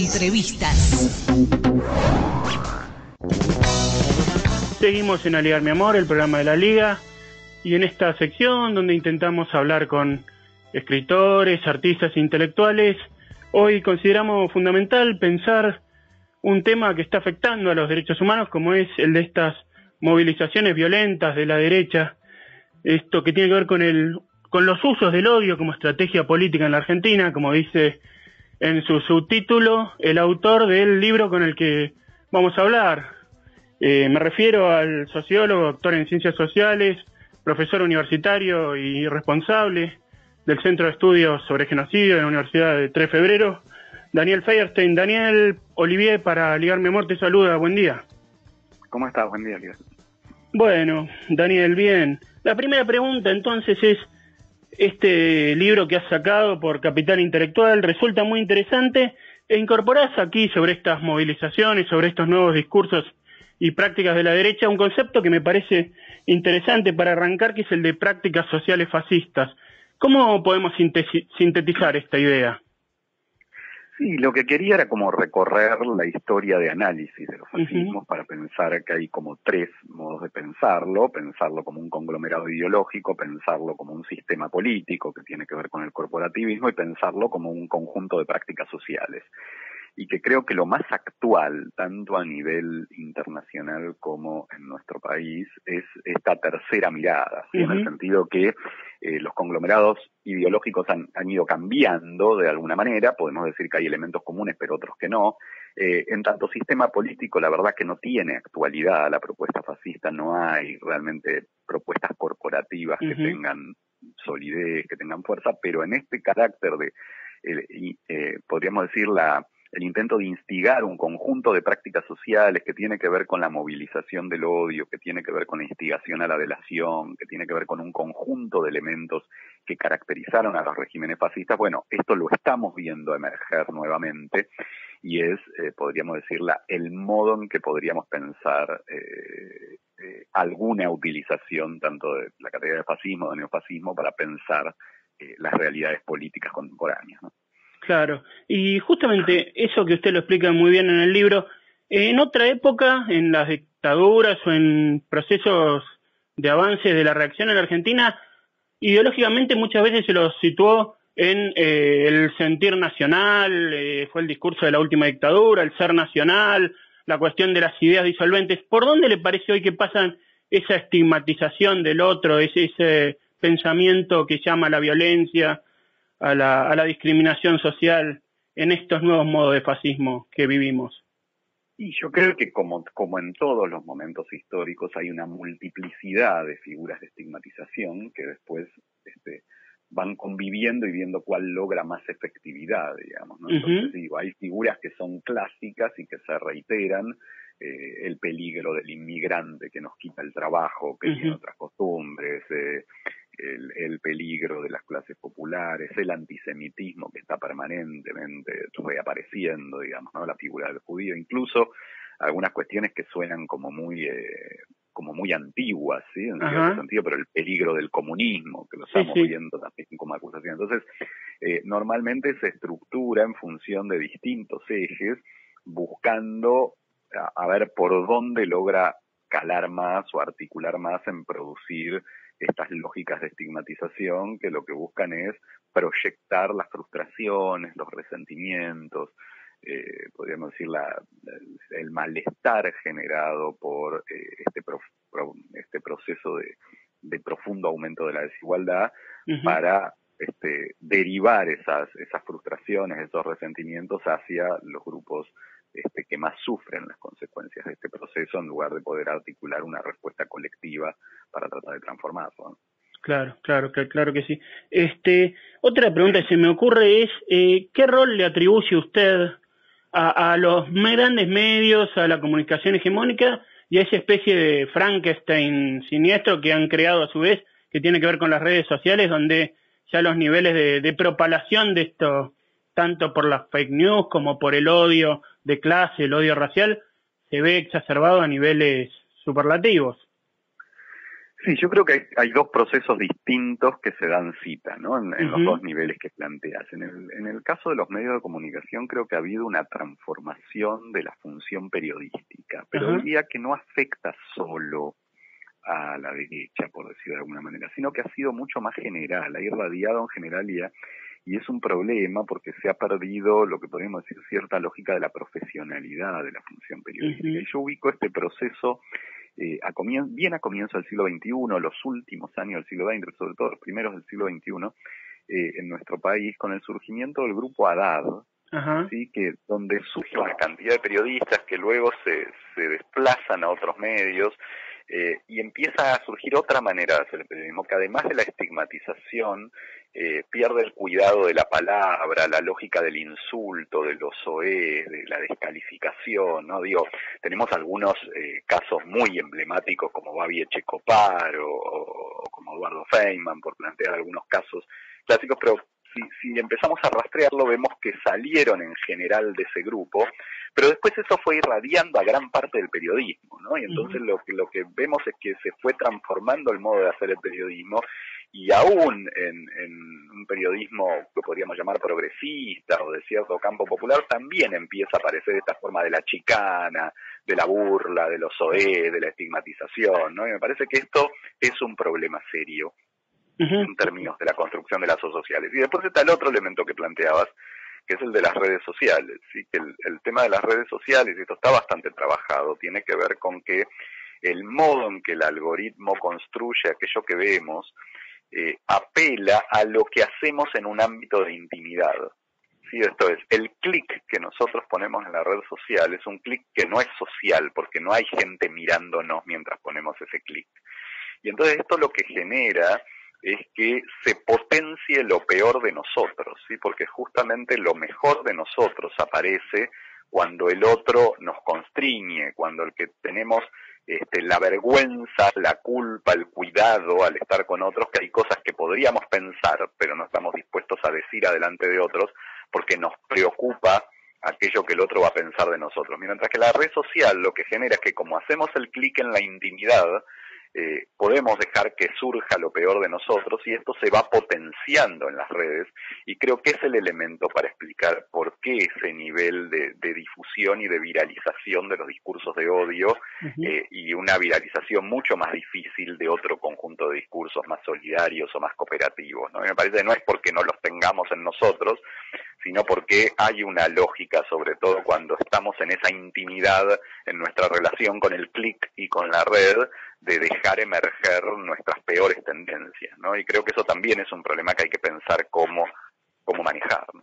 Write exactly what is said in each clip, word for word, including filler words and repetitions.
Entrevistas. Seguimos en Aligar Mi Amor, el programa de la Liga, y en esta sección donde intentamos hablar con escritores, artistas e intelectuales, hoy consideramos fundamental pensar un tema que está afectando a los derechos humanos, como es el de estas movilizaciones violentas de la derecha, esto que tiene que ver con el con los usos del odio como estrategia política en la Argentina, como dice en su subtítulo el autor del libro con el que vamos a hablar. Eh, me refiero al sociólogo, doctor en Ciencias Sociales, profesor universitario y responsable del Centro de Estudios sobre Genocidio de la Universidad de tres de Febrero, Daniel Feierstein. Daniel, Olivier, para Aligar Mi Amor, te saluda. Buen día. ¿Cómo estás? Buen día, Olivier. Bueno, Daniel, bien. La primera pregunta, entonces, es: este libro que has sacado por Capital Intelectual resulta muy interesante, e incorporás aquí, sobre estas movilizaciones, sobre estos nuevos discursos y prácticas de la derecha, un concepto que me parece interesante para arrancar, que es el de prácticas sociales fascistas. ¿Cómo podemos sintetizar esta idea? Sí, lo que quería era como recorrer la historia de análisis de los fascismos, uh-huh, para pensar que hay como tres modos de pensarlo: pensarlo como un conglomerado ideológico, pensarlo como un sistema político que tiene que ver con el corporativismo, y pensarlo como un conjunto de prácticas sociales. Y que creo que lo más actual, tanto a nivel internacional como en nuestro país, es esta tercera mirada, ¿sí? Uh-huh. En el sentido que eh, los conglomerados ideológicos han, han ido cambiando de alguna manera. Podemos decir que hay elementos comunes, pero otros que no. Eh, en tanto sistema político, la verdad que no tiene actualidad la propuesta fascista, no hay realmente propuestas corporativas, uh-huh, que tengan solidez, que tengan fuerza, pero en este carácter de, eh, eh, podríamos decir, la... el intento de instigar un conjunto de prácticas sociales que tiene que ver con la movilización del odio, que tiene que ver con la instigación a la delación, que tiene que ver con un conjunto de elementos que caracterizaron a los regímenes fascistas. Bueno, esto lo estamos viendo emerger nuevamente, y es, eh, podríamos decir, la, el modo en que podríamos pensar eh, eh, alguna utilización tanto de la categoría de fascismo, de neofascismo, para pensar eh, las realidades políticas contemporáneas, ¿no? Claro, y justamente eso que usted lo explica muy bien en el libro, en otra época, en las dictaduras o en procesos de avance de la reacción en la Argentina, ideológicamente muchas veces se lo situó en eh, el sentir nacional, eh, fue el discurso de la última dictadura, el ser nacional, la cuestión de las ideas disolventes. ¿Por dónde le parece hoy que pasan esa estigmatización del otro, ese, ese pensamiento que llama a la violencia, A la, a la discriminación social en estos nuevos modos de fascismo que vivimos? Y yo creo que como, como en todos los momentos históricos hay una multiplicidad de figuras de estigmatización que después este, van conviviendo y viendo cuál logra más efectividad, digamos, ¿no? Entonces, uh-huh, digo, hay figuras que son clásicas y que se reiteran: eh, el peligro del inmigrante que nos quita el trabajo, que uh-huh, tiene otras costumbres, eh, El, el peligro de las clases populares, el antisemitismo que está permanentemente reapareciendo, digamos, ¿no? La figura del judío, incluso algunas cuestiones que suenan como muy eh, como muy antiguas, ¿sí? En uh-huh, cierto sentido, pero el peligro del comunismo, que lo estamos sí, sí. viendo también como acusación. Entonces, eh, normalmente se estructura en función de distintos ejes, buscando a, a ver por dónde logra calar más o articular más en producir estas lógicas de estigmatización que lo que buscan es proyectar las frustraciones, los resentimientos, eh, podríamos decir la, el, el malestar generado por eh, este, pro, pro, este proceso de, de profundo aumento de la desigualdad, uh-huh, para este, derivar esas, esas frustraciones, esos resentimientos hacia los grupos Este, que más sufren las consecuencias de este proceso, en lugar de poder articular una respuesta colectiva para tratar de transformarlo, ¿no? Claro, claro, claro que sí. Este, otra pregunta que se me ocurre es, eh, ¿qué rol le atribuye usted a, a los grandes medios, a la comunicación hegemónica y a esa especie de Frankenstein siniestro que han creado a su vez, que tiene que ver con las redes sociales, donde ya los niveles de, de propalación de esto, tanto por las fake news como por el odio de clase, el odio racial, se ve exacerbado a niveles superlativos? Sí, yo creo que hay, hay dos procesos distintos que se dan cita, ¿no? En, en uh-huh. los dos niveles que planteas. En el, en el caso de los medios de comunicación creo que ha habido una transformación de la función periodística, pero uh-huh. diría que no afecta solo a la derecha, por decirlo de alguna manera, sino que ha sido mucho más general, ha irradiado en generalidad, y es un problema porque se ha perdido lo que podríamos decir cierta lógica de la profesionalidad de la función periodística. Uh-huh. Y yo ubico este proceso eh, a comien- bien a comienzo del siglo veintiuno, los últimos años del siglo veinte, sobre todo los primeros del siglo veintiuno, eh, en nuestro país, con el surgimiento del grupo Haddad, uh-huh. ¿sí? que donde surge una cantidad de periodistas que luego se, se desplazan a otros medios, Eh, y empieza a surgir otra manera de hacer el periodismo, que además de la estigmatización, eh, pierde el cuidado de la palabra, la lógica del insulto, de los soez, de la descalificación, ¿no? Digo, tenemos algunos eh, casos muy emblemáticos como Babi Echecopar o, o, o como Eduardo Feynman, por plantear algunos casos clásicos, pero Si, si empezamos a rastrearlo, vemos que salieron en general de ese grupo, pero después eso fue irradiando a gran parte del periodismo, ¿no? Y entonces uh-huh. lo que lo que vemos es que se fue transformando el modo de hacer el periodismo, y aún en, en un periodismo que podríamos llamar progresista o de cierto campo popular, también empieza a aparecer esta forma de la chicana, de la burla, de los soez, de la estigmatización, ¿no? Y me parece que esto es un problema serio Uh-huh. en términos de la construcción de lazos sociales. Y después está el otro elemento que planteabas, que es el de las redes sociales, ¿sí? Que el, el tema de las redes sociales, y esto está bastante trabajado, tiene que ver con que el modo en que el algoritmo construye aquello que vemos eh, apela a lo que hacemos en un ámbito de intimidad. Sí, esto es, el clic que nosotros ponemos en la red social es un clic que no es social, porque no hay gente mirándonos mientras ponemos ese clic. Y entonces esto lo que genera es que se potencie lo peor de nosotros, ¿sí? Porque justamente lo mejor de nosotros aparece cuando el otro nos constriñe, cuando el que tenemos este, la vergüenza, la culpa, el cuidado al estar con otros, que hay cosas que podríamos pensar, pero no estamos dispuestos a decir adelante de otros, porque nos preocupa aquello que el otro va a pensar de nosotros. Mientras que la red social lo que genera es que como hacemos el clic en la intimidad, Eh, podemos dejar que surja lo peor de nosotros, y esto se va potenciando en las redes, y creo que es el elemento para explicar por qué ese nivel de, de difusión y de viralización de los discursos de odio uh-huh. eh, y una viralización mucho más difícil de otro conjunto de discursos más solidarios o más cooperativos, ¿no? Y me parece que no es porque no los tengamos en nosotros, sino porque hay una lógica, sobre todo cuando estamos en esa intimidad en nuestra relación con el clic y con la red, de dejar emerger nuestras peores tendencias, ¿no? Y creo que eso también es un problema que hay que pensar cómo, cómo manejar, ¿no?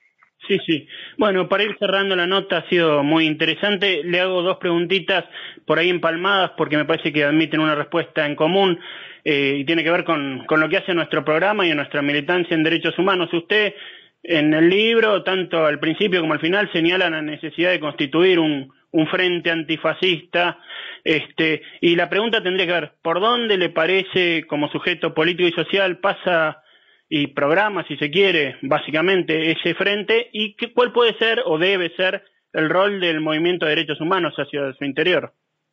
Sí, sí. Bueno, para ir cerrando la nota, ha sido muy interesante. Le hago dos preguntitas por ahí empalmadas, porque me parece que admiten una respuesta en común, eh, y tiene que ver con, con lo que hace nuestro programa y nuestra militancia en derechos humanos. Usted, en el libro, tanto al principio como al final, señala la necesidad de constituir un, un frente antifascista, este, y la pregunta tendría que ver, ¿por dónde le parece, como sujeto político y social, pasa y programa, si se quiere, básicamente ese frente, y qué, cuál puede ser o debe ser el rol del movimiento de derechos humanos hacia su interior?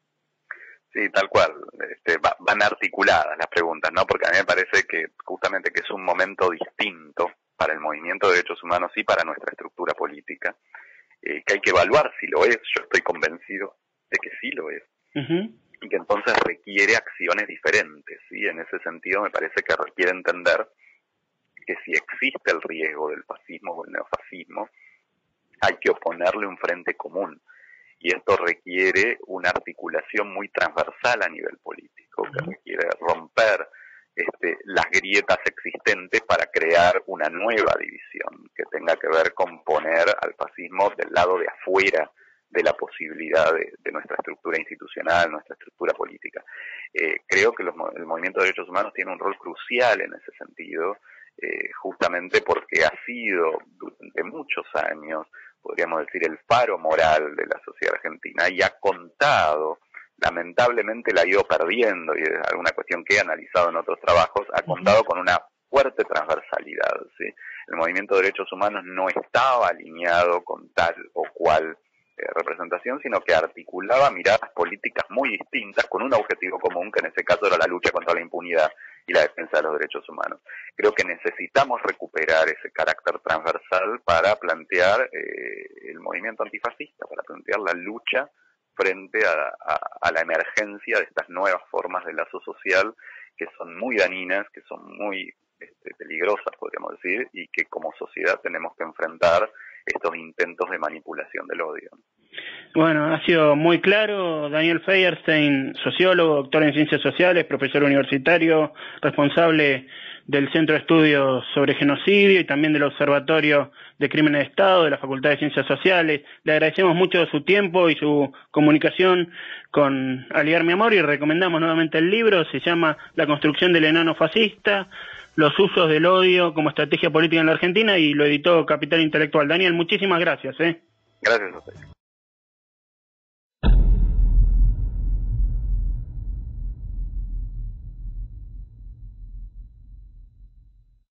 Sí, tal cual. Este, va, van articuladas las preguntas, ¿no? Porque a mí me parece que justamente que es un momento distinto para el movimiento de derechos humanos y para nuestra estructura política, eh, que hay que evaluar si lo es. Yo estoy convencido de que sí lo es. Uh-huh. Y que entonces requiere acciones diferentes, ¿sí? En ese sentido me parece que requiere entender que si existe el riesgo del fascismo o el neofascismo, hay que oponerle un frente común. Y esto requiere una articulación muy transversal a nivel político, que requiere romper este, las grietas existentes para crear una nueva división que tenga que ver con poner al fascismo del lado de afuera de la posibilidad de, de nuestra estructura institucional, nuestra estructura política. Eh, creo que los, el movimiento de derechos humanos tiene un rol crucial en ese sentido, eh, justamente porque ha sido durante muchos años, podríamos decir, el faro moral de la sociedad argentina, y ha contado, lamentablemente la ha ido perdiendo, y es alguna cuestión que he analizado en otros trabajos, ha contado con una fuerte transversalidad, ¿sí? El movimiento de derechos humanos no estaba alineado con tal o cual eh, representación, sino que articulaba miradas políticas muy distintas con un objetivo común, que en ese caso era la lucha contra la impunidad y la defensa de los derechos humanos. Creo que necesitamos recuperar ese carácter transversal para plantear eh, el movimiento antifascista, para plantear la lucha frente a, a, a la emergencia de estas nuevas formas de lazo social que son muy dañinas, que son muy este, peligrosas, podríamos decir, y que como sociedad tenemos que enfrentar estos intentos de manipulación del odio. Bueno, ha sido muy claro. Daniel Feierstein, sociólogo, doctor en Ciencias Sociales, profesor universitario, responsable del Centro de Estudios sobre Genocidio y también del Observatorio de Crímenes de Estado de la Facultad de Ciencias Sociales. Le agradecemos mucho su tiempo y su comunicación con Aliar mi amor y recomendamos nuevamente el libro. Se llama La construcción del enano fascista, los usos del odio como estrategia política en la Argentina, y lo editó Capital Intelectual. Daniel, muchísimas gracias. ¿eh? Gracias a ustedes.